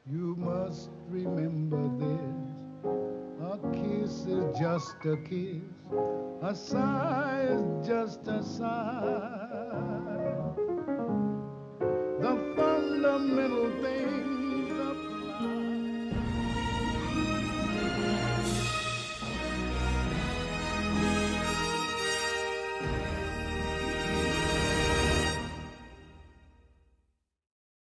You must remember this. A kiss is just a kiss. A sigh is just a sigh. The fundamental thing